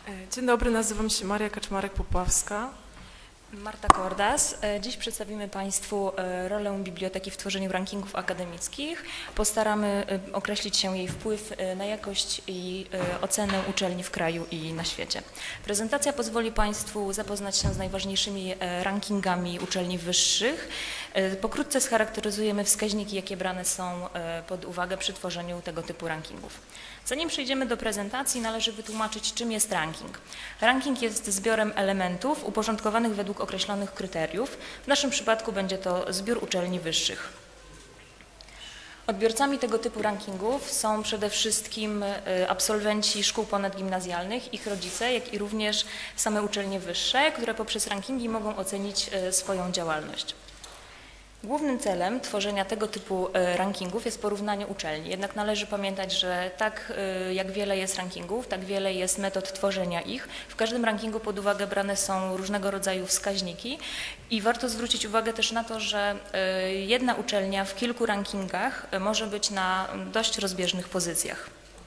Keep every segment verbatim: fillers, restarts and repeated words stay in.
Dzień dobry, nazywam się Maria Kaczmarek-Popławska. Marta Kordas. Dziś przedstawimy Państwu rolę biblioteki w tworzeniu rankingów akademickich. Postaramy określić się jej wpływ na jakość i ocenę uczelni w kraju i na świecie. Prezentacja pozwoli Państwu zapoznać się z najważniejszymi rankingami uczelni wyższych. Pokrótce scharakteryzujemy wskaźniki, jakie brane są pod uwagę przy tworzeniu tego typu rankingów. Zanim przejdziemy do prezentacji, należy wytłumaczyć, czym jest ranking. Ranking jest zbiorem elementów uporządkowanych według określonych kryteriów. W naszym przypadku będzie to zbiór uczelni wyższych. Odbiorcami tego typu rankingów są przede wszystkim absolwenci szkół ponadgimnazjalnych, ich rodzice, jak i również same uczelnie wyższe, które poprzez rankingi mogą ocenić swoją działalność. Głównym celem tworzenia tego typu rankingów jest porównanie uczelni, jednak należy pamiętać, że tak jak wiele jest rankingów, tak wiele jest metod tworzenia ich. W każdym rankingu pod uwagę brane są różnego rodzaju wskaźniki i warto zwrócić uwagę też na to, że jedna uczelnia w kilku rankingach może być na dość rozbieżnych pozycjach.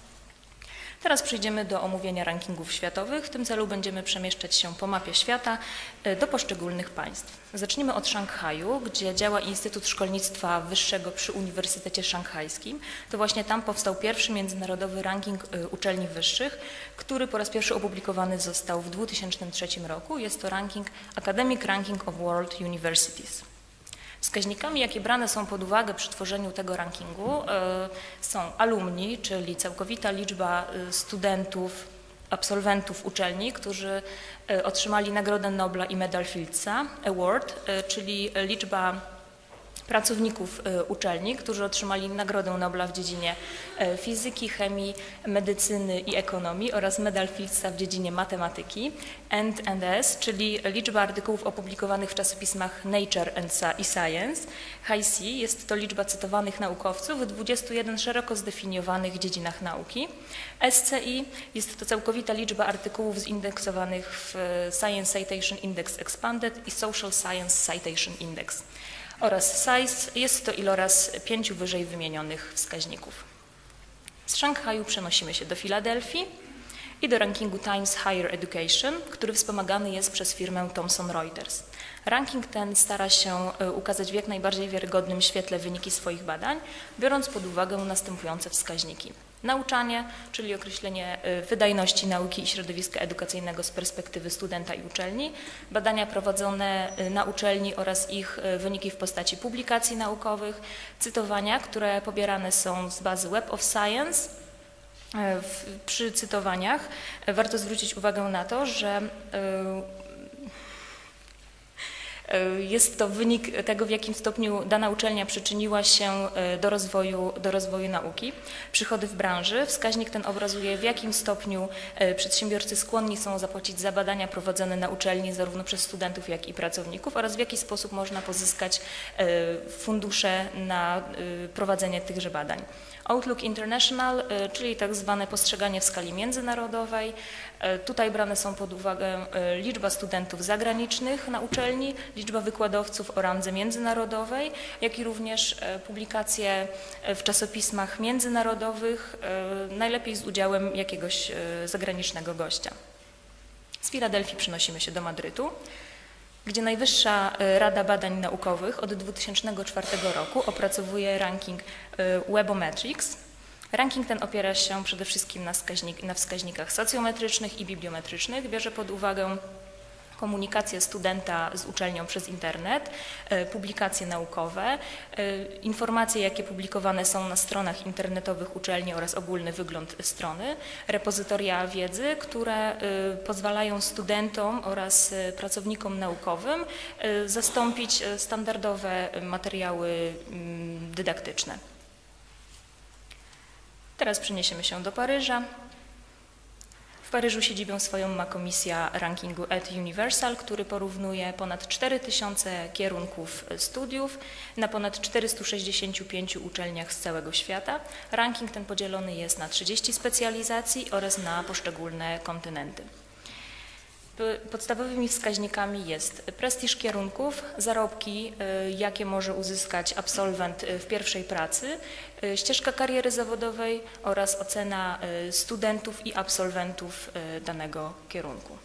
Teraz przejdziemy do omówienia rankingów światowych. W tym celu będziemy przemieszczać się po mapie świata do poszczególnych państw. Zacznijmy od Szanghaju, gdzie działa Instytut Szkolnictwa Wyższego przy Uniwersytecie Szanghajskim. To właśnie tam powstał pierwszy międzynarodowy ranking uczelni wyższych, który po raz pierwszy opublikowany został w dwa tysiące trzecim roku. Jest to ranking Academic Ranking of World Universities. Wskaźnikami, jakie brane są pod uwagę przy tworzeniu tego rankingu, są alumni, czyli całkowita liczba studentów, absolwentów uczelni, którzy otrzymali Nagrodę Nobla i Medal Fieldsa Award, czyli liczba pracowników uczelni, którzy otrzymali Nagrodę Nobla w dziedzinie fizyki, chemii, medycyny i ekonomii oraz Medal Fieldsa w dziedzinie matematyki, and and S, czyli liczba artykułów opublikowanych w czasopismach Nature i Science. High C jest to liczba cytowanych naukowców w dwudziestu jeden szeroko zdefiniowanych dziedzinach nauki. S C I jest to całkowita liczba artykułów zindeksowanych w Science Citation Index Expanded i Social Science Citation Index. Oraz size jest to iloraz pięciu wyżej wymienionych wskaźników. Z Szanghaju przenosimy się do Filadelfii i do rankingu Times Higher Education, który wspomagany jest przez firmę Thomson Reuters. Ranking ten stara się ukazać w jak najbardziej wiarygodnym świetle wyniki swoich badań, biorąc pod uwagę następujące wskaźniki. Nauczanie, czyli określenie wydajności nauki i środowiska edukacyjnego z perspektywy studenta i uczelni, badania prowadzone na uczelni oraz ich wyniki w postaci publikacji naukowych, cytowania, które pobierane są z bazy Web of Science. Przy cytowaniach warto zwrócić uwagę na to, że jest to wynik tego, w jakim stopniu dana uczelnia przyczyniła się do rozwoju, do rozwoju nauki. Przychody w branży. Wskaźnik ten obrazuje, w jakim stopniu przedsiębiorcy skłonni są zapłacić za badania prowadzone na uczelni zarówno przez studentów, jak i pracowników oraz w jaki sposób można pozyskać fundusze na prowadzenie tychże badań. Outlook International, czyli tak zwane postrzeganie w skali międzynarodowej. Tutaj brane są pod uwagę liczba studentów zagranicznych na uczelni, liczba wykładowców o randze międzynarodowej, jak i również publikacje w czasopismach międzynarodowych, najlepiej z udziałem jakiegoś zagranicznego gościa. Z Filadelfii przenosimy się do Madrytu, gdzie Najwyższa Rada Badań Naukowych od dwa tysiące czwartego roku opracowuje ranking Webometrics. Ranking ten opiera się przede wszystkim na, wskaźnik, na wskaźnikach socjometrycznych i bibliometrycznych, bierze pod uwagę komunikację studenta z uczelnią przez internet, publikacje naukowe, informacje, jakie publikowane są na stronach internetowych uczelni oraz ogólny wygląd strony, repozytoria wiedzy, które pozwalają studentom oraz pracownikom naukowym zastąpić standardowe materiały dydaktyczne. Teraz przeniesiemy się do Paryża. W Paryżu siedzibę swoją ma komisja rankingu Ed Universal, który porównuje ponad cztery tysiące kierunków studiów na ponad czterystu sześćdziesięciu pięciu uczelniach z całego świata. Ranking ten podzielony jest na trzydzieści specjalizacji oraz na poszczególne kontynenty. Podstawowymi wskaźnikami jest prestiż kierunków, zarobki, jakie może uzyskać absolwent w pierwszej pracy, ścieżka kariery zawodowej oraz ocena studentów i absolwentów danego kierunku.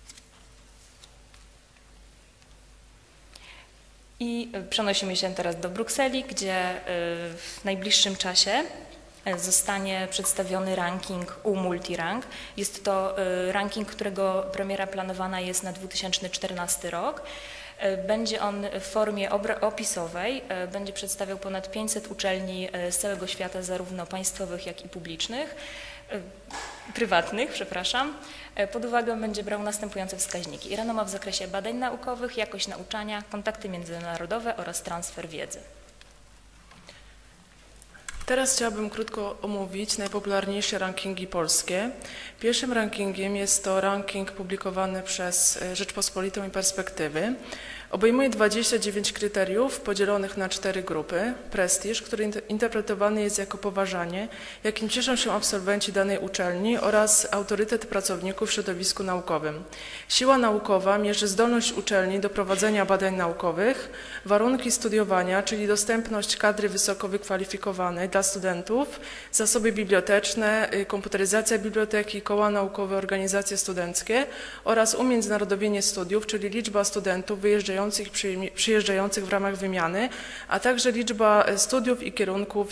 I przenosimy się teraz do Brukseli, gdzie w najbliższym czasie zostanie przedstawiony ranking U Multirank. Jest to ranking, którego premiera planowana jest na dwa tysiące czternasty rok. Będzie on w formie opisowej, będzie przedstawiał ponad pięćset uczelni z całego świata, zarówno państwowych, jak i publicznych, prywatnych, przepraszam. Pod uwagę będzie brał następujące wskaźniki: renoma w zakresie badań naukowych, jakość nauczania, kontakty międzynarodowe oraz transfer wiedzy. Teraz chciałabym krótko omówić najpopularniejsze rankingi polskie. Pierwszym rankingiem jest to ranking publikowany przez Rzeczpospolitą i Perspektywy. Obejmuje dwadzieścia dziewięć kryteriów podzielonych na cztery grupy. Prestiż, który interpretowany jest jako poważanie, jakim cieszą się absolwenci danej uczelni, oraz autorytet pracowników w środowisku naukowym. Siła naukowa mierzy zdolność uczelni do prowadzenia badań naukowych, warunki studiowania, czyli dostępność kadry wysoko wykwalifikowanej dla studentów, zasoby biblioteczne, komputeryzacja biblioteki, koła naukowe, organizacje studenckie oraz umiędzynarodowienie studiów, czyli liczba studentów wyjeżdżających przyjeżdżających w ramach wymiany, a także liczba studiów i kierunków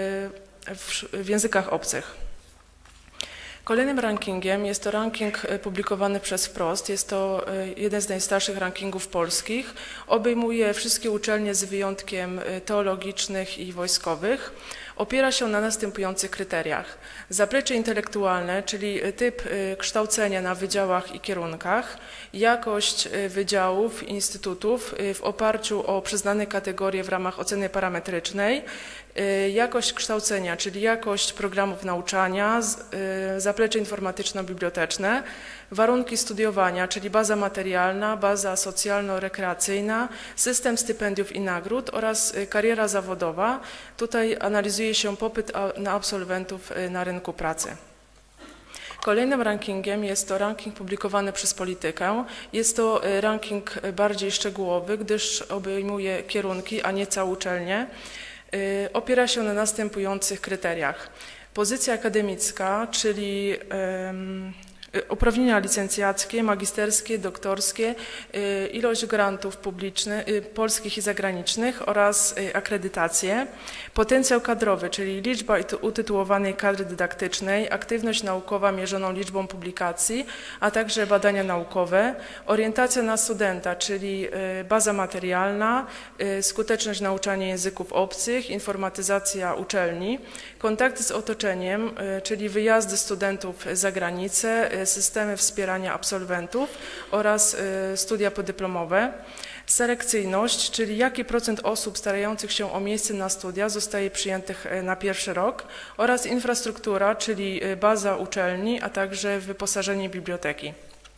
w językach obcych. Kolejnym rankingiem jest to ranking publikowany przez Wprost. Jest to jeden z najstarszych rankingów polskich. Obejmuje wszystkie uczelnie z wyjątkiem teologicznych i wojskowych. Opiera się na następujących kryteriach: zaplecze intelektualne, czyli typ kształcenia na wydziałach i kierunkach, jakość wydziałów i instytutów w oparciu o przyznane kategorie w ramach oceny parametrycznej, jakość kształcenia, czyli jakość programów nauczania, zaplecze informatyczno-biblioteczne, warunki studiowania, czyli baza materialna, baza socjalno-rekreacyjna, system stypendiów i nagród oraz kariera zawodowa. Tutaj analizuje się popyt na absolwentów na rynku pracy. Kolejnym rankingiem jest to ranking publikowany przez Politykę. Jest to ranking bardziej szczegółowy, gdyż obejmuje kierunki, a nie całą uczelnię. Opiera się na następujących kryteriach: pozycja akademicka, czyli uprawnienia licencjackie, magisterskie, doktorskie, ilość grantów publicznych, polskich i zagranicznych oraz akredytacje, potencjał kadrowy, czyli liczba utytułowanej kadry dydaktycznej, aktywność naukowa mierzoną liczbą publikacji, a także badania naukowe, orientacja na studenta, czyli baza materialna, skuteczność nauczania języków obcych, informatyzacja uczelni, kontakty z otoczeniem, czyli wyjazdy studentów za granicę, systemy wspierania absolwentów oraz studia podyplomowe, selekcyjność, czyli jaki procent osób starających się o miejsce na studia zostaje przyjętych na pierwszy rok, oraz infrastruktura, czyli baza uczelni, a także wyposażenie biblioteki.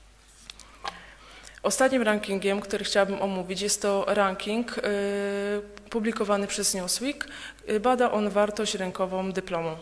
Ostatnim rankingiem, który chciałabym omówić, jest to ranking publikowany przez Newsweek. Bada on wartość rynkową dyplomu.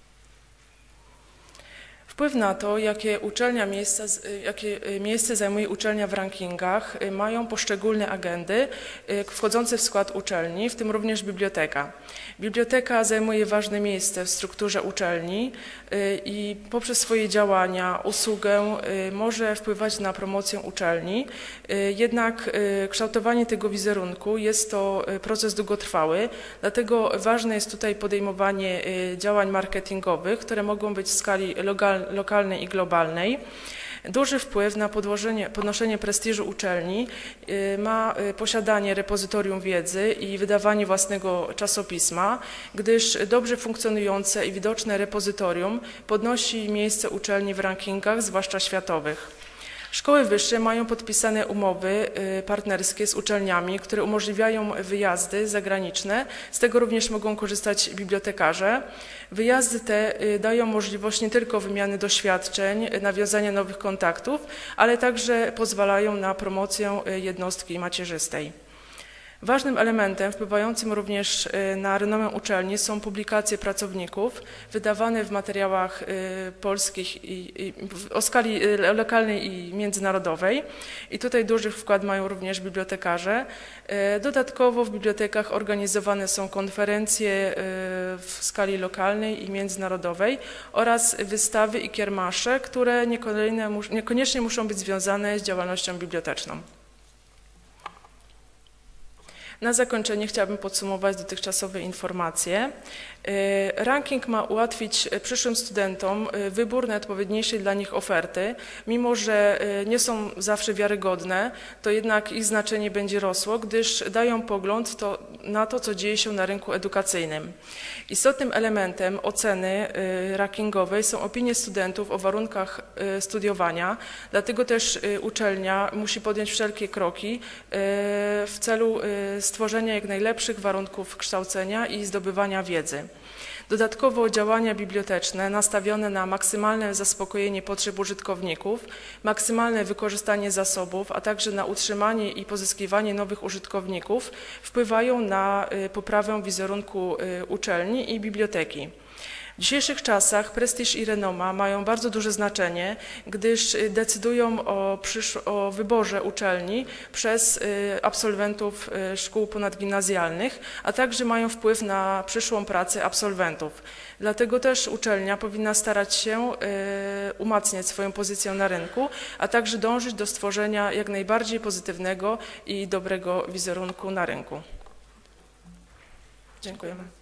Wpływ na to, jakie, uczelnia miejsca, jakie miejsce zajmuje uczelnia w rankingach, mają poszczególne agendy wchodzące w skład uczelni, w tym również biblioteka. Biblioteka zajmuje ważne miejsce w strukturze uczelni i poprzez swoje działania, usługę może wpływać na promocję uczelni. Jednak kształtowanie tego wizerunku jest to proces długotrwały, dlatego ważne jest tutaj podejmowanie działań marketingowych, które mogą być w skali lokalnej i globalnej. Duży wpływ na podnoszenie prestiżu uczelni ma posiadanie repozytorium wiedzy i wydawanie własnego czasopisma, gdyż dobrze funkcjonujące i widoczne repozytorium podnosi miejsce uczelni w rankingach, zwłaszcza światowych. Szkoły wyższe mają podpisane umowy partnerskie z uczelniami, które umożliwiają wyjazdy zagraniczne. Z tego również mogą korzystać bibliotekarze. Wyjazdy te dają możliwość nie tylko wymiany doświadczeń, nawiązania nowych kontaktów, ale także pozwalają na promocję jednostki macierzystej. Ważnym elementem wpływającym również na renomę uczelni są publikacje pracowników wydawane w materiałach polskich i, i o skali lokalnej i międzynarodowej. I tutaj duży wkład mają również bibliotekarze. Dodatkowo w bibliotekach organizowane są konferencje w skali lokalnej i międzynarodowej oraz wystawy i kiermasze, które niekoniecznie muszą być związane z działalnością biblioteczną. Na zakończenie chciałabym podsumować dotychczasowe informacje. Ranking ma ułatwić przyszłym studentom wybór najodpowiedniejszej dla nich oferty. Mimo że nie są zawsze wiarygodne, to jednak ich znaczenie będzie rosło, gdyż dają pogląd to, na to, co dzieje się na rynku edukacyjnym. Istotnym elementem oceny rankingowej są opinie studentów o warunkach studiowania, dlatego też uczelnia musi podjąć wszelkie kroki w celu stworzenia jak najlepszych warunków kształcenia i zdobywania wiedzy. Dodatkowo działania biblioteczne nastawione na maksymalne zaspokojenie potrzeb użytkowników, maksymalne wykorzystanie zasobów, a także na utrzymanie i pozyskiwanie nowych użytkowników wpływają na poprawę wizerunku uczelni i biblioteki. W dzisiejszych czasach prestiż i renoma mają bardzo duże znaczenie, gdyż decydują o, o wyborze uczelni przez absolwentów szkół ponadgimnazjalnych, a także mają wpływ na przyszłą pracę absolwentów. Dlatego też uczelnia powinna starać się umacniać swoją pozycję na rynku, a także dążyć do stworzenia jak najbardziej pozytywnego i dobrego wizerunku na rynku. Dziękujemy.